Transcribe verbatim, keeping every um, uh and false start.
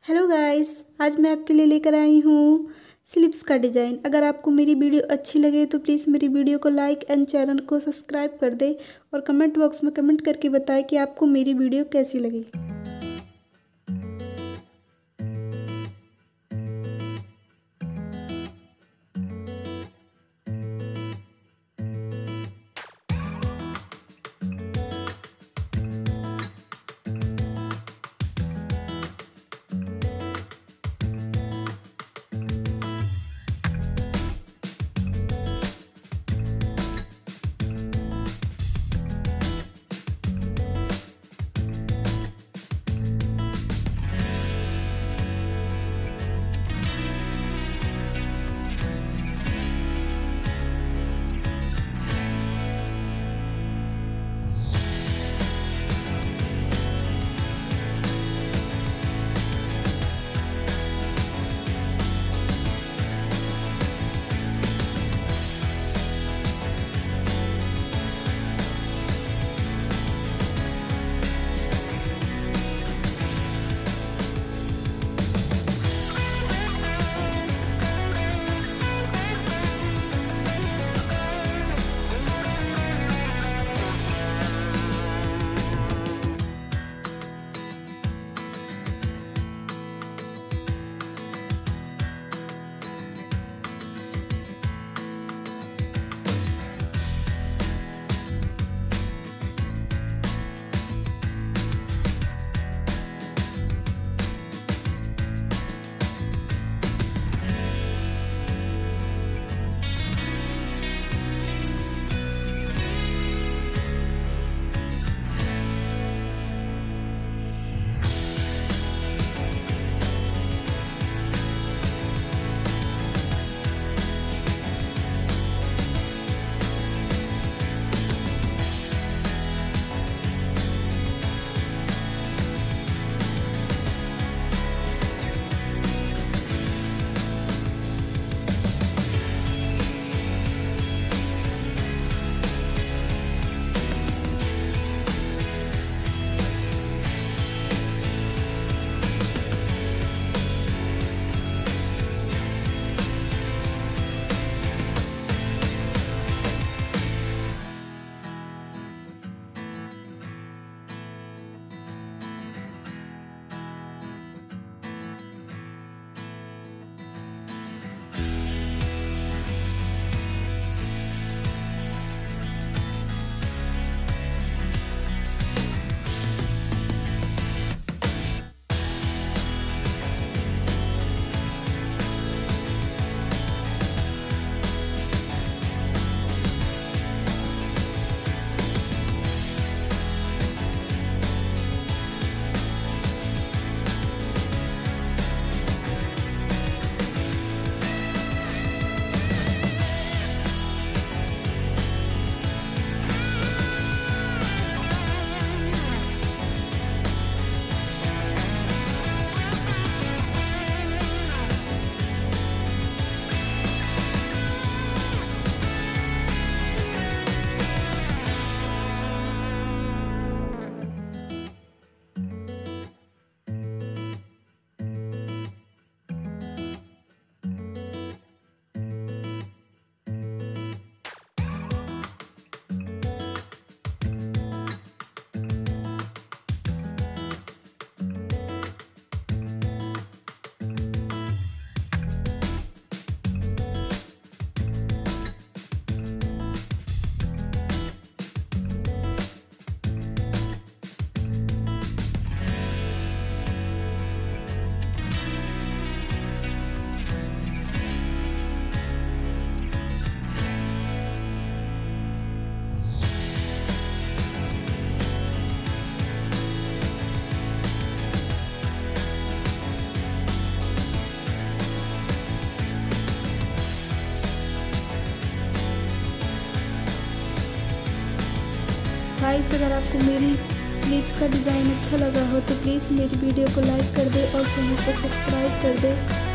Hello guys, आज मैं आपके लिए लेकर आई हूँ स्लीव्स का डिज़ाइन। अगर आपको मेरी वीडियो अच्छी लगे तो प्लीज़ मेरी वीडियो को लाइक एंड चैनल को सब्सक्राइब कर दे और कमेंट बॉक्स में कमेंट करके बताएं कि आपको मेरी वीडियो कैसी लगी। गाइस, अगर आपको मेरी स्लीव्स का डिज़ाइन अच्छा लगा हो तो प्लीज़ मेरी वीडियो को लाइक कर दे और चैनल को सब्सक्राइब कर दे।